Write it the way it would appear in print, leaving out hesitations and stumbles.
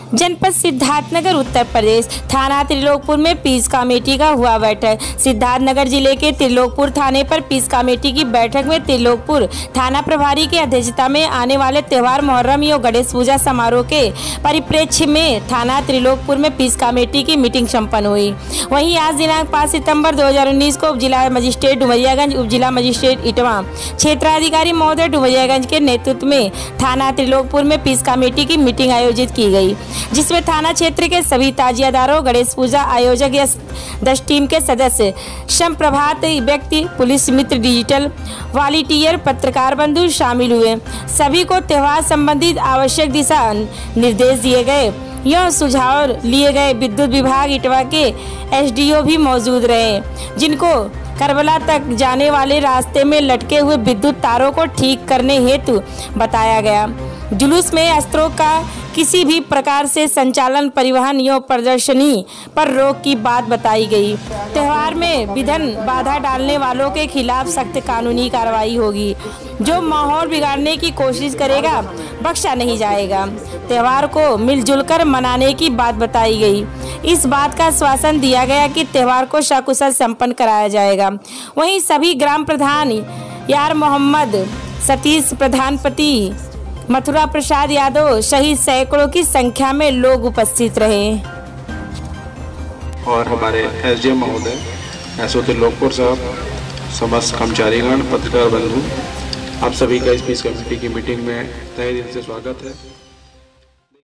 जनपद सिद्धार्थनगर उत्तर प्रदेश थाना त्रिलोकपुर में पीस कमेटी का हुआ बैठक। सिद्धार्थनगर जिले के त्रिलोकपुर थाने पर पीस कमेटी की बैठक में त्रिलोकपुर थाना प्रभारी की अध्यक्षता में आने वाले त्यौहार मुहर्रम एवं गणेश पूजा समारोह के परिप्रेक्ष्य में थाना त्रिलोकपुर में पीस कमेटी की मीटिंग संपन्न हुई। वहीं आज दिनांक 5 सितंबर 2019 को उप जिला मजिस्ट्रेट डुमरियागंज, उप जिला मजिस्ट्रेट इटवा, क्षेत्राधिकारी महोदय डुमरियागंज के नेतृत्व में थाना त्रिलोकपुर में पीस कमेटी की मीटिंग आयोजित की गई, जिसमें थाना क्षेत्र के सभी ताजियादारों, गणेश पूजा आयोजक या 10 टीम के सदस्य, श्रम प्रभात व्यक्ति, पुलिस मित्र, डिजिटल वॉलंटियर, पत्रकार बंधु शामिल हुए। सभी को त्योहार संबंधित आवश्यक दिशा निर्देश दिए गए। यह सुझाव लिए गए। विद्युत विभाग इटवा के एसडीओ भी मौजूद रहे, जिनको करबला तक जाने वाले रास्ते में लटके हुए विद्युत तारों को ठीक करने हेतु बताया गया। जुलूस में अस्त्रों का किसी भी प्रकार से संचालन, परिवहन एवं प्रदर्शनी पर रोक की बात बताई गई। त्योहार में विघ्न बाधा डालने वालों के खिलाफ सख्त कानूनी कार्रवाई होगी। जो माहौल बिगाड़ने की कोशिश करेगा बख्शा नहीं जाएगा। त्योहार को मिलजुल कर मनाने की बात बताई गई। इस बात का आश्वासन दिया गया कि त्योहार को सकुशल संपन्न कराया जाएगा। वहीं सभी ग्राम प्रधान यार मोहम्मद, सतीश प्रधानपति, मथुरा प्रसाद यादव सहित सैकड़ों की संख्या में लोग उपस्थित रहे। और हमारे एसडीएम महोदय, एसओ त्रिलोकपुर साहब, समस्त कर्मचारीगण, पत्रकार बंधु, आप सभी का इस पीस कमेटी की मीटिंग में तहे दिल से स्वागत है।